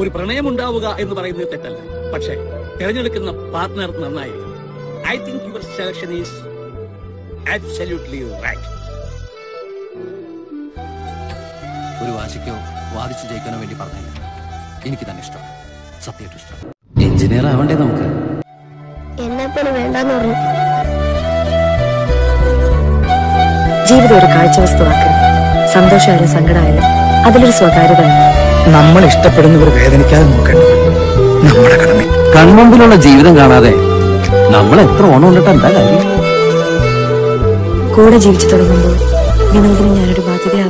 ഒരു പ്രണയം ഉണ്ടാവുക എന്ന് പറയുന്നത് തെറ്റല്ല, പക്ഷേ തിരഞ്ഞെടുക്കുന്ന പാർട്ട്ണർ നന്നായിരിക്കും. I think your selection is absolutely right. ഒരു വാശിക്കോ വാദിച്ചു ജയിക്കാനോ വേണ്ടി പറഞ്ഞില്ല. എനിക്ക് തന്നെ ഇഷ്ടം, സത്യമായിട്ട് ഇഷ്ടം. എഞ്ചിനീയർ ആവണ്ടേ നമുക്ക്? എന്നെപ്പോലെ വേണ്ടെന്ന് പറഞ്ഞു. ജീവിതം ഒരു കാഴ്ച വസ്തുവാക്കരുത്. സന്തോഷമായാലും സങ്കടമായാലും അതിലൊരു സ്വകാര്യത. നമ്മൾ ഇഷ്ടപ്പെടുന്നവർ വേദനിക്കാതെ നോക്കേണ്ടത് നമ്മുടെ കടമ. കൺമുമ്പിലുള്ള ജീവിതം കാണാതെ നമ്മൾ എത്ര ഓണം കൊണ്ടിട്ട് എന്താ കാര്യം? കൂടെ ജീവിച്ചു തുടങ്ങുമ്പോൾ വിനോദിന് ഞാനൊരു ബാധ്യത